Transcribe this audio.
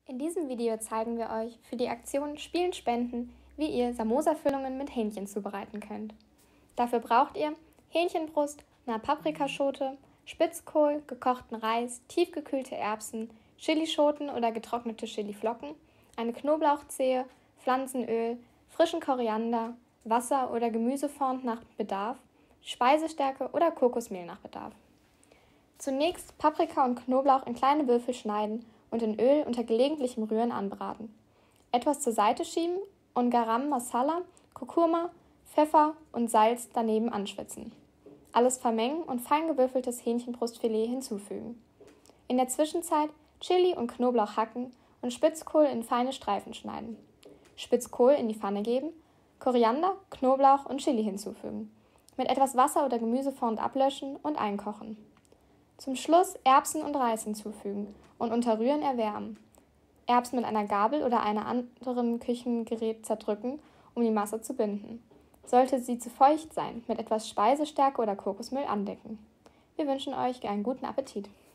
In diesem Video zeigen wir euch für die Aktion Spielen Spenden, wie ihr Samosa-Füllungen mit Hähnchen zubereiten könnt. Dafür braucht ihr Hähnchenbrust, eine Paprikaschote, Spitzkohl, gekochten Reis, tiefgekühlte Erbsen, Chilischoten oder getrocknete Chiliflocken, eine Knoblauchzehe, Pflanzenöl, frischen Koriander, Wasser oder Gemüsefond nach Bedarf, Speisestärke oder Kokosmehl nach Bedarf. Zunächst Paprika und Knoblauch in kleine Würfel schneiden und in Öl unter gelegentlichem Rühren anbraten. Etwas zur Seite schieben und Garam Masala, Kurkuma, Pfeffer und Salz daneben anschwitzen. Alles vermengen und fein gewürfeltes Hähnchenbrustfilet hinzufügen. In der Zwischenzeit Chili und Knoblauch hacken und Spitzkohl in feine Streifen schneiden. Spitzkohl in die Pfanne geben, Koriander, Knoblauch und Chili hinzufügen. Mit etwas Wasser oder Gemüsefond ablöschen und einkochen. Zum Schluss Erbsen und Reis hinzufügen und unter Rühren erwärmen. Erbsen mit einer Gabel oder einem anderen Küchengerät zerdrücken, um die Masse zu binden. Sollte sie zu feucht sein, mit etwas Speisestärke oder Kokosmehl andecken. Wir wünschen euch einen guten Appetit.